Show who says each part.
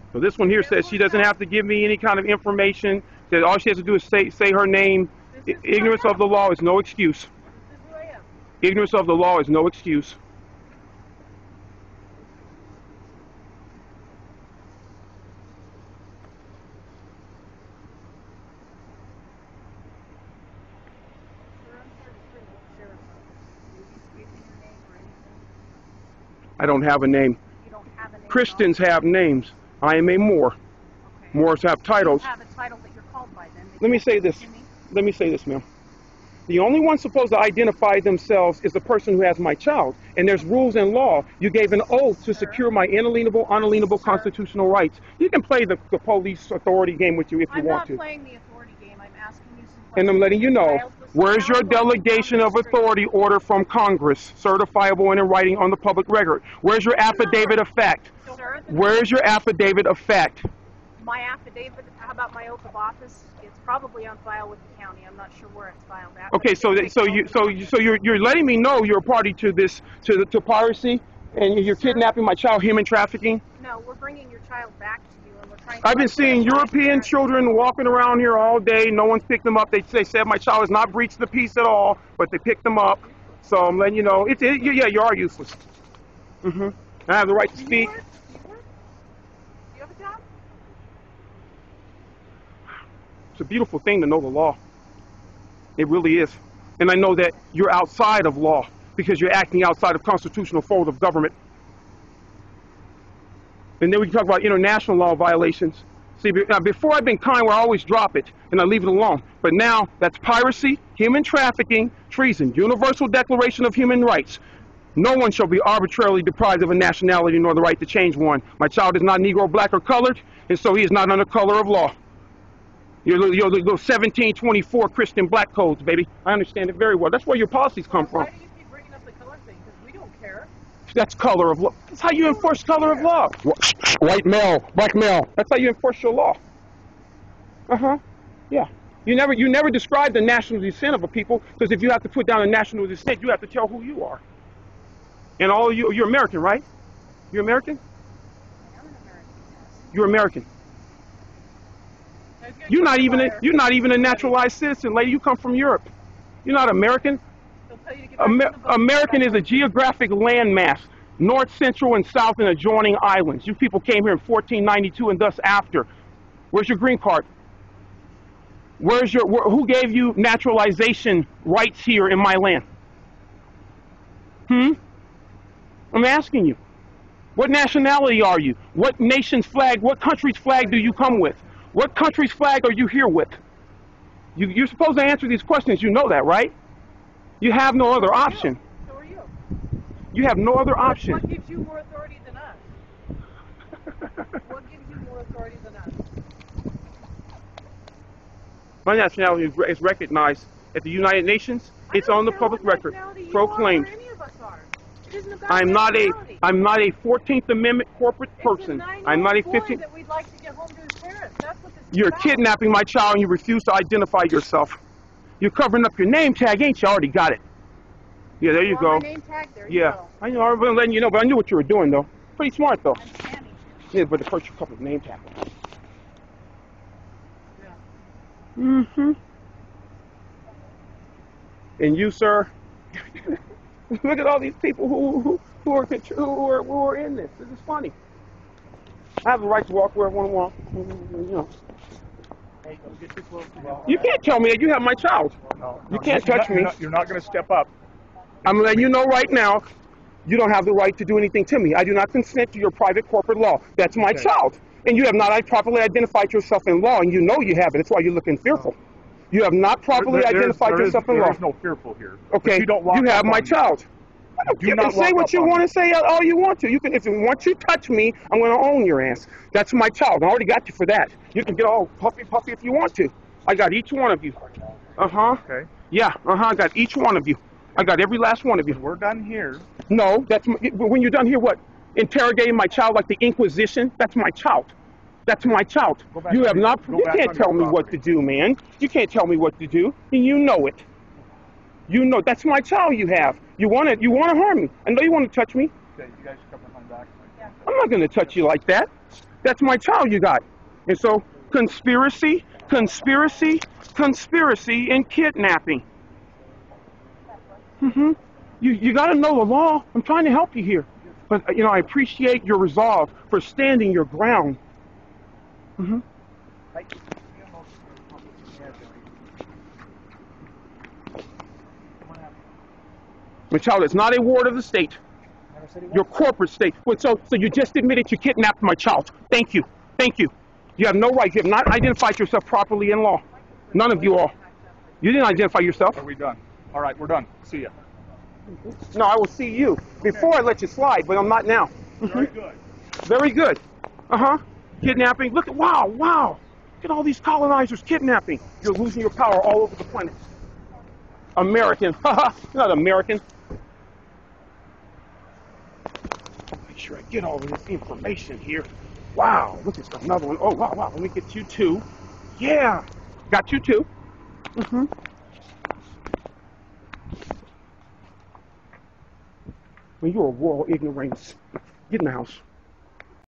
Speaker 1: So this one here says she doesn't have to give me any kind of information. That all she has to do is say her name. Ignorance of the law is no excuse.
Speaker 2: This is who I am.
Speaker 1: Ignorance of the law is no excuse. I don't have a name.
Speaker 2: You don't have a name.
Speaker 1: Christians have names. I am a Moor.
Speaker 2: Okay.
Speaker 1: Moors have titles.
Speaker 2: You have a title that you're called by then.
Speaker 1: Let me say this. Let me say this, ma'am. The only one supposed to identify themselves is the person who has my child. And there's rules and law. You gave an oath to secure my inalienable, unalienable constitutional rights. You can play the police authority game with you if you want to.
Speaker 2: I'm not playing the authority game. I'm asking you some questions.
Speaker 1: And I'm letting you know, where's your delegation of authority order from Congress, certifiable and in writing on the public record? Where's your affidavit of fact? Where's your affidavit of fact?
Speaker 2: My affidavit, how about my oath of office? It's probably on file with the county. I'm not sure where it's filed at.
Speaker 1: Okay, so you're letting me know you're a party to this to piracy, and you're kidnapping my child, human trafficking.
Speaker 2: No, we're bringing your child back to you, and we're trying.
Speaker 1: I've been seeing European children walking around here all day. No one's picked them up. They said my child has not breached the peace at all, but they picked them up. So I'm letting you know. Yeah, you are useless. I have the right to speak.
Speaker 2: Do you have a job?
Speaker 1: It's a beautiful thing to know the law. It really is. And I know that you're outside of law because you're acting outside of constitutional fold of government. And then we can talk about international law violations. See, before I've been kind where I always drop it and I leave it alone. But now that's piracy, human trafficking, treason, Universal Declaration of Human Rights. No one shall be arbitrarily deprived of a nationality nor the right to change one. My child is not Negro, black, or colored, and so he is not under color of law. Your little 1724 Christian black codes, baby. I understand it very well. That's where your policies come from.
Speaker 2: Why do you keep bringing up the color thing? Because we don't care.
Speaker 1: That's color of law. That's how you enforce color of law. White male, black male. That's how you enforce your law. Yeah. You never describe the national descent of a people, because if you have to put down a national descent, you have to tell who you are. And all you're American, right? You're American?
Speaker 2: I am an American.
Speaker 1: You're American. You're not even a naturalized citizen, lady. You come from Europe. You're not American. American is a geographic landmass, north, central, and south, and adjoining islands. You people came here in 1492 and thus after. Where's your green card? Who gave you naturalization rights here in my land? I'm asking you. What nationality are you? What nation's flag, what country's flag do you come with? What country's flag are you here with? You're supposed to answer these questions. You know that, right? You have no other option.
Speaker 2: So are you.
Speaker 1: You have no other option.
Speaker 2: What gives you more authority than us? What gives you more authority than us?
Speaker 1: My nationality is recognized at the United Nations. It's on the public record, proclaimed. I'm not a 14th Amendment corporate person. I'm not a 15th.
Speaker 2: That we'd like to get home to his parents. That's what this is
Speaker 1: You're
Speaker 2: about.
Speaker 1: kidnapping my child and you refuse to identify yourself. You're covering up your name tag, ain't you? Already got it. Yeah, there you go.
Speaker 2: My name tag, there you go.
Speaker 1: I know. I'm letting you know, but I knew what you were doing, though. Pretty smart, though.
Speaker 2: I'm scanning.
Speaker 1: Yeah, but the first you covered name tag.
Speaker 2: Yeah.
Speaker 1: And you, sir, look at all these people who are in this. This is funny. I have the right to walk where I want to walk. You know.
Speaker 3: Hey, don't get too close to me.
Speaker 1: You can't tell me that you have my child.
Speaker 3: No,
Speaker 1: you can't touch me.
Speaker 3: You're not going to step up.
Speaker 1: I'm letting you know right now, you don't have the right to do anything to me. I do not consent to your private corporate law. That's my child. And you have not properly identified yourself in law, and you know you haven't. That's why you're looking fearful. You have not properly identified yourself in law.
Speaker 3: There is no fearful here.
Speaker 1: Okay, you have my child. You can say what you want to say all you want to. You can, if you want to touch me, I'm going to own your ass. That's my child. I already got you for that. You can get all puffy if you want to. I got each one of you.
Speaker 3: Okay.
Speaker 1: Yeah. I got each one of you. I got every last one of you.
Speaker 3: We're done here.
Speaker 1: No, when you're done here, what? Interrogating my child like the Inquisition? That's my child. That's my child. You have not. You can't tell me what to do, man. You can't tell me what to do, and you know it. You know that's my child. You have. You want to harm me. I know you want to touch me.
Speaker 3: Okay, you guys come behind back.
Speaker 1: I'm not going to touch you like that. That's my child you got. And so conspiracy, conspiracy, conspiracy, and kidnapping. You got to know the law. I'm trying to help you here. But, you know, I appreciate your resolve for standing your ground. My child, it's not a ward of the state. Your corporate state. Well, so you just admitted you kidnapped my child. Thank you. Thank you. You have no right. You have not identified yourself properly in law. None of you all. You didn't identify yourself.
Speaker 3: Are we done? All right, we're done. See ya.
Speaker 1: No, I will see you before I let you slide, but I'm not now.
Speaker 3: Very good.
Speaker 1: Very good. Kidnapping. Look at, wow. Look at all these colonizers kidnapping. You're losing your power all over the planet. American. Haha. You're not American. Make sure I get all of this information here. Wow. Look at another one. Oh, wow. Let me get you two. Yeah. Got you two. Well, you're a royal ignoramus. Get in the house.